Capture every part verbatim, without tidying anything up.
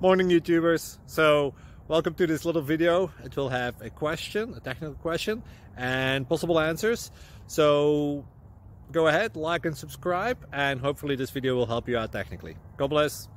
Morning YouTubers. So welcome to this little video. It will have a question, a technical question, and possible answers. So go ahead, like and subscribe, and hopefully this video will help you out technically. God bless.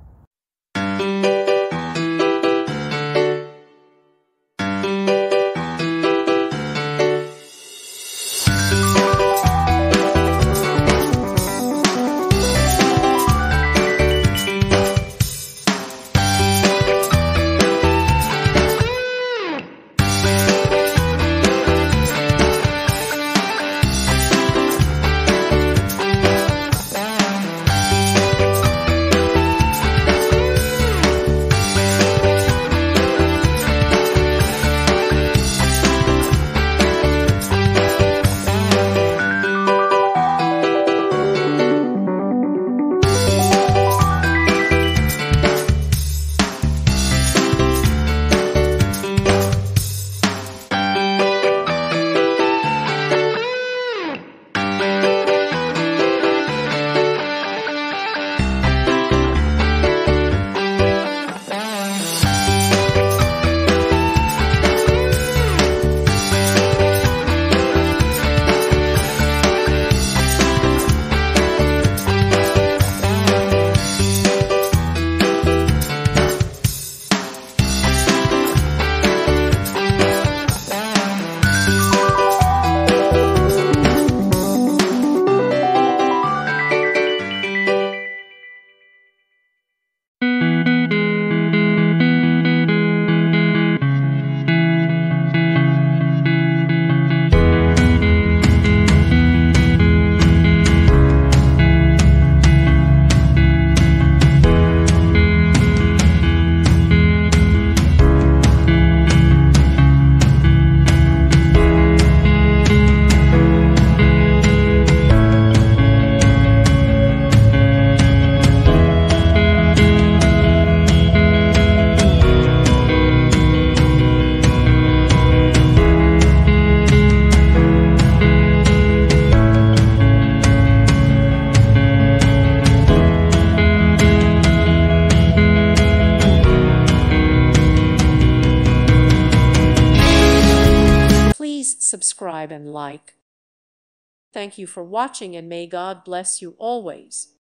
Please subscribe and like. Thank you for watching, and may God bless you always.